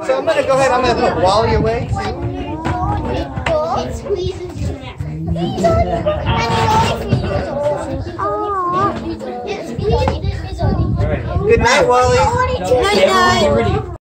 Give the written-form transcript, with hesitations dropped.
So I'm going to go ahead, I'm going to put Wally away. It squeezes your neck. Good night, Wally. Good night.